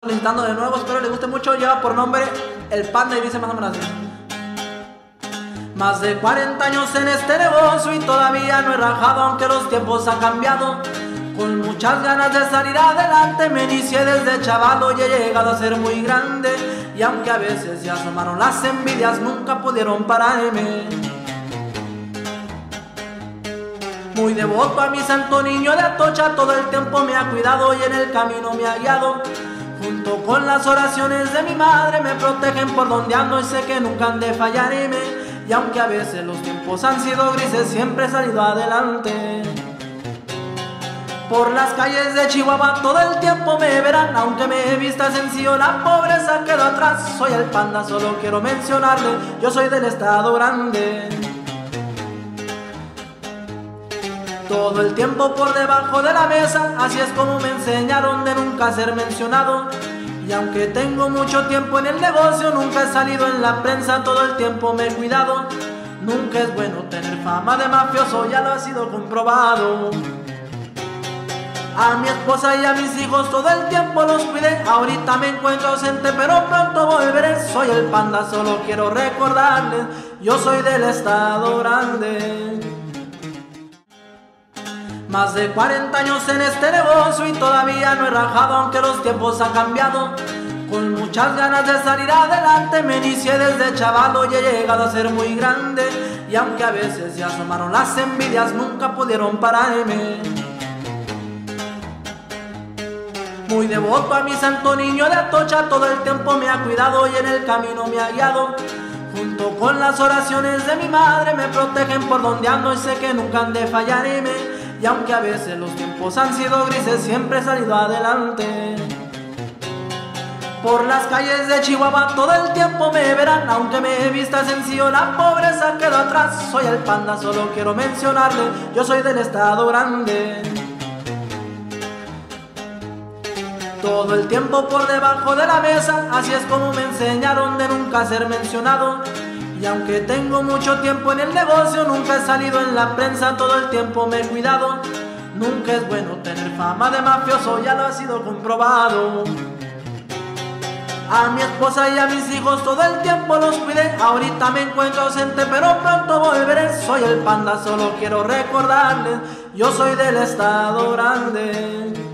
Solicitando de nuevo, espero les guste mucho. Lleva por nombre El Panda y dice más o menos así: más de 40 años en este negocio y todavía no he rajado, aunque los tiempos han cambiado. Con muchas ganas de salir adelante me inicié desde chavalo y he llegado a ser muy grande. Y aunque a veces se asomaron las envidias, nunca pudieron pararme. Muy devoto a mi santo niño de Atocha, todo el tiempo me ha cuidado y en el camino me ha guiado. Junto con las oraciones de mi madre me protegen por donde ando y sé que nunca han de fallarme. Y aunque a veces los tiempos han sido grises, siempre he salido adelante. Por las calles de Chihuahua todo el tiempo me verán, aunque me vista sencillo, la pobreza quedó atrás. Soy el Panda, solo quiero mencionarle, yo soy del estado grande. Todo el tiempo por debajo de la mesa, así es como me enseñaron de nunca ser mencionado. Y aunque tengo mucho tiempo en el negocio, nunca he salido en la prensa, todo el tiempo me he cuidado. Nunca es bueno tener fama de mafioso, ya lo ha sido comprobado. A mi esposa y a mis hijos todo el tiempo los cuidé. Ahorita me encuentro ausente, pero pronto volveré. Soy el Panda, solo quiero recordarles, yo soy del estado grande. Más de 40 años en este negocio y todavía no he rajado, aunque los tiempos han cambiado. Con muchas ganas de salir adelante me inicié desde chavalo y he llegado a ser muy grande. Y aunque a veces se asomaron las envidias, nunca pudieron pararme. Muy devoto a mi santo niño de Atocha, todo el tiempo me ha cuidado y en el camino me ha guiado. Junto con las oraciones de mi madre me protegen por donde ando y sé que nunca han de fallarme. Y aunque a veces los tiempos han sido grises, siempre he salido adelante. Por las calles de Chihuahua todo el tiempo me verán, aunque me vista sencillo, la pobreza quedó atrás. Soy el Panda, solo quiero mencionarle, yo soy del estado grande. Todo el tiempo por debajo de la mesa, así es como me enseñaron de nunca ser mencionado. Y aunque tengo mucho tiempo en el negocio, nunca he salido en la prensa, todo el tiempo me he cuidado. Nunca es bueno tener fama de mafioso, ya lo ha sido comprobado. A mi esposa y a mis hijos todo el tiempo los cuidé. Ahorita me encuentro ausente, pero pronto volveré. Soy el Panda, solo quiero recordarles, yo soy del estado grande.